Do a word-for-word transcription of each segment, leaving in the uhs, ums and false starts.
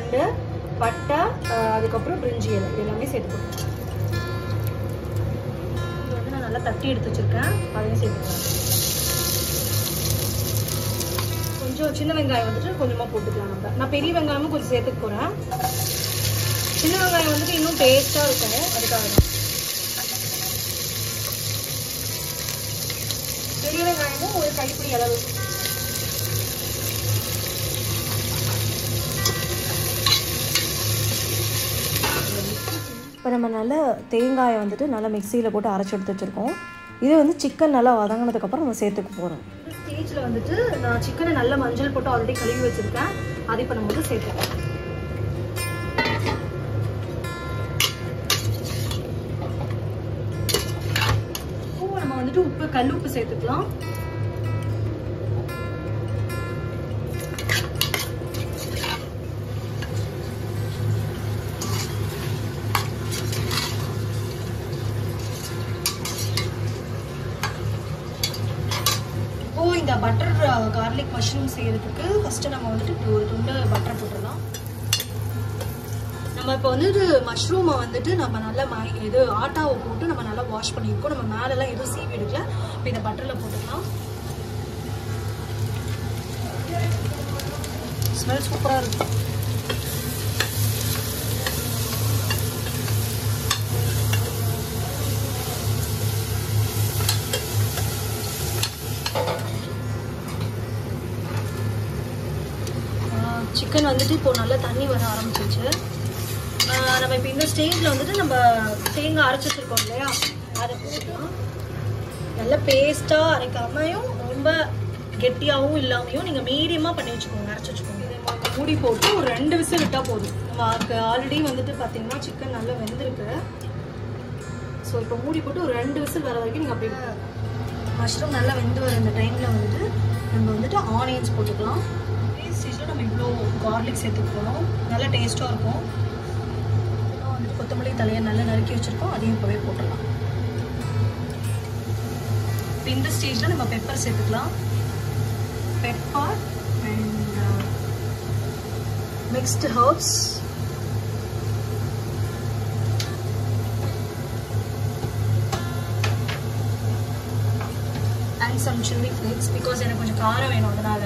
தண்டு, பட்டை, அதுக்கப்புறம் பிரிஞ்சி இலை எல்லாமே சேர்த்துக்கணும். இது வந்து நான் நல்லா தட்டி எடுத்து வச்சிருக்கேன், அதையும் சேர்த்துக்கலாம். கொஞ்சம் சின்ன வெங்காயம் வந்துட்டு கொஞ்சமாக போட்டுக்கலாம். நம்ம நான் பெரிய வெங்காயமும் கொஞ்சம் சேர்த்துக்க போகிறேன். சின்ன வெங்காயம் வந்துட்டு இன்னும் டேஸ்ட்டாக இருக்கணும், அதுக்காக தான். பெரிய வெங்காயமும் ஒரு கைப்பிடி அளவு. இப்போ நம்ம நல்லா தேங்காயை வந்துட்டு நல்லா மிக்சியில் போட்டு அரைச்சி எடுத்து வச்சுருக்கோம். இது வந்து சிக்கன் நல்லா வதங்கினதுக்கப்புறம் நம்ம சேர்த்துக்க போகிறோம். இந்த ஸ்டேஜில் வந்துட்டு நான் சிக்கனை நல்லா மஞ்சள் போட்டு ஆல்ரெடி கழுவி வச்சுருக்கேன், அதை இப்போ நம்ம வந்து சேர்த்துக்கலாம். இப்போ நம்ம வந்துட்டு உப்பு கல் உப்பு சேர்த்துக்கலாம். இந்த பட்டர் கார்லிக் மஷ்ரூம் செய்யறதுக்கு ஃபர்ஸ்ட் நம்ம வந்துட்டு ஒரு துண்டு பட்டர் போட்டுடலாம். நம்ம இப்போ வந்துட்டு மஷ்ரூமை வந்துட்டு நம்ம நல்லா இது ஆட்டாவை போட்டு நம்ம நல்லா வாஷ் பண்ணியிருக்கோம். நம்ம மேலெல்லாம் எதுவும் சீவி எடுக்கல. இப்போ இந்த பட்டரில் போட்டுக்கலாம். ஸ்மெல் சூப்பராக இருக்கும். சிக்கன் வந்துட்டு இப்போ நல்லா தண்ணி வர ஆரம்பிச்சிருச்சு. நம்ம இப்போ இந்த ஸ்டேஜில் வந்துட்டு நம்ம தேங்காய் அரைச்சி வச்சுருக்கோம் இல்லையா, அதை போட்டுக்கலாம். நல்லா பேஸ்ட்டாக அரைக்காமையும் ரொம்ப கெட்டியாகவும் இல்லாமையும் நீங்கள் மீடியமாக பண்ணி வச்சுக்கோங்க, அரைச்சி வச்சுக்கோங்க. இதை மூடி போட்டு ஒரு ரெண்டு விசில் விட்டால் போதும். நம்ம ஆல்ரெடி வந்துட்டு பார்த்தீங்கன்னா சிக்கன் நல்லா வெந்திருக்கு. ஸோ இப்போ மூடி போட்டு ஒரு ரெண்டு விசில் வர வரைக்கும் நீங்கள் அப்படி மஷ்ரூம் நல்லா வெந்து வர இந்த டைமில் வந்துட்டு நம்ம வந்துட்டு ஆனியன்ஸ் போட்டுக்கலாம். ஸ்டேஜில் நம்ம இவ்வளோ கார்லிக் சேர்த்துக்க போகிறோம், நல்லா டேஸ்ட்டாக இருக்கும். வந்துட்டு கொத்தமல்லி தலையை நல்லா நறுக்கி வச்சுருக்கோம், அதையும் இப்போவே போட்டுடலாம். இப்போ இந்த ஸ்டேஜில் நம்ம பெப்பர் சேர்த்துக்கலாம். Pepper and mixed herbs, and some chilli flakes, because எனக்கு கொஞ்சம் காரம் வேணும், அதனால.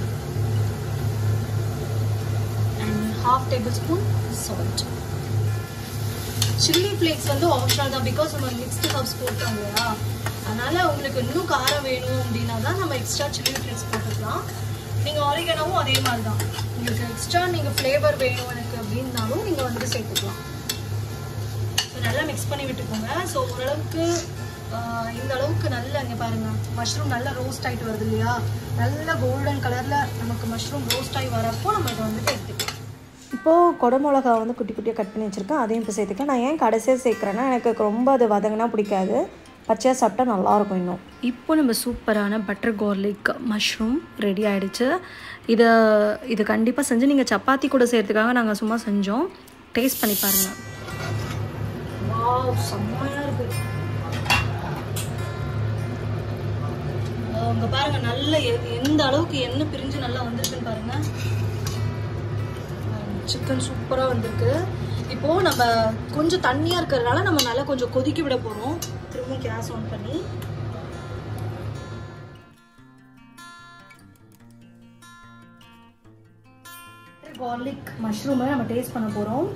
half tablespoon salt. chilli flakes வந்து ஆப்ஷனல் தான், பிகாஸ் நம்ம மிக்ஸ்டு ஹர்ப்ஸ் போட்டோம் இல்லையா, அதனால உங்களுக்கு இன்னும் காரம் வேணும் அப்படின்னா தான் நம்ம எக்ஸ்ட்ரா சில்லி ஃப்ளேக்ஸ் போட்டுக்கலாம். நீங்கள் ஆரிகனோவும் அதே மாதிரி தான், உங்களுக்கு எக்ஸ்ட்ரா நீங்கள் ஃப்ளேவர் வேணும் எனக்கு அப்படின்னாலும் நீங்கள் வந்து சேர்த்துக்கலாம். ஸோ நல்லா மிக்ஸ் பண்ணி விட்டுக்கோங்க. ஸோ ஓரளவுக்கு இந்த அளவுக்கு நல்லா இங்கே பாருங்கள், மஷ்ரூம் நல்லா ரோஸ்ட் ஆகிட்டு வருது இல்லையா, நல்லா கோல்டன் கலரில் நமக்கு மஷ்ரூம் ரோஸ்ட் ஆகி வரப்போ நம்ம இதை வந்துட்டு எடுத்துக்கலாம். இப்போது குடமிளகா வந்து குட்டி குட்டியாக கட் பண்ணி வச்சுருக்கேன், அதையும் இப்போ சேர்த்துக்கலாம். நான் ஏன் கடைசியாக சேர்க்குறேன்னா எனக்கு ரொம்ப அது வதங்கினா பிடிக்காது, பச்சையாக சாப்பிட்டா நல்லாயிருக்கும் இன்னும். இப்போ நம்ம சூப்பரான பட்டர் கார்லிக் மஷ்ரூம் ரெடி ஆகிடுச்சு. இதை இது கண்டிப்பாக செஞ்சு நீங்கள் சப்பாத்தி கூட செய்கிறதுக்காக நாங்கள் சும்மா செஞ்சோம், டேஸ்ட் பண்ணி பாருங்கள். வாவ், செம்மையாக இருக்குது. இங்கே பாருங்கள், நல்ல எந்த அளவுக்கு எண்ணெய் பிரிஞ்சு நல்லா வந்துருக்குன்னு பாருங்கள். சிக்கன் சூப்பராக வந்திருக்கு. இப்போது நம்ம கொஞ்சம் தண்ணியாக இருக்கிறதுனால நம்ம நல்லா கொஞ்சம் கொதிக்க விட போகிறோம். திரும்பவும் கேஸ் ஆன் பண்ணி கார்லிக் மஷ்ரூமை நம்ம டேஸ்ட் பண்ண போகிறோம்.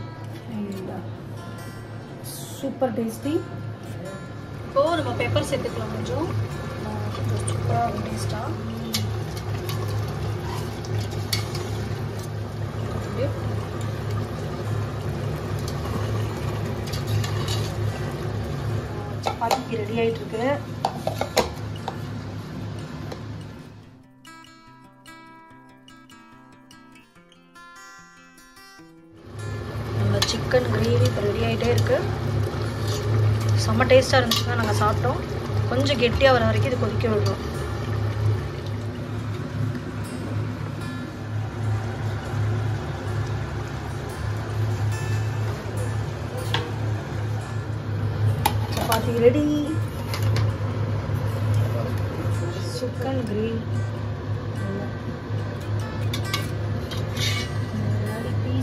Super tasty. இப்போது நம்ம பெப்பர் சேர்த்துக்கலாம், கொஞ்சம் கொஞ்சம் சூப்பராக டேஸ்ட்டாக. சப்பாத்திக்கு ரெடி ஆகிட்டு இருக்கு. நம்ம சிக்கன் கிரேவி இப்போ ரெடி ஆகிட்டே இருக்கு. செம்ம டேஸ்ட்டாக இருந்துச்சுன்னா நாங்கள் சாப்பிட்டோம். கொஞ்சம் கெட்டியாக வர வரைக்கும் இது கொதிக்க விடுறோம். Chapati ready. Chicken gravy ready.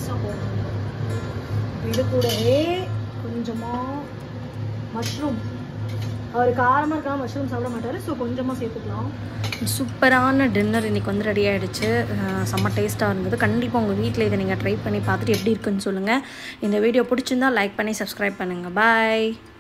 இது கூடவே கொஞ்சமாக மஷ்ரூம், அவர் காரமாக இருக்கா மஷ்ரூம் சாப்பிட மாட்டார், ஸோ கொஞ்சமாக சேர்த்துக்கலாம். சூப்பரான டின்னர் இன்றைக்கி வந்து ரெடி ஆகிடுச்சு. செம்ம டேஸ்ட்டாக இருந்தது. கண்டிப்பாக உங்கள் வீட்டில் இதை நீங்கள் ட்ரை பண்ணி பார்த்துட்டு எப்படி இருக்குன்னு சொல்லுங்கள். இந்த வீடியோ பிடிச்சிருந்தா லைக் பண்ணி சப்ஸ்கிரைப் பண்ணுங்கள். பாய்.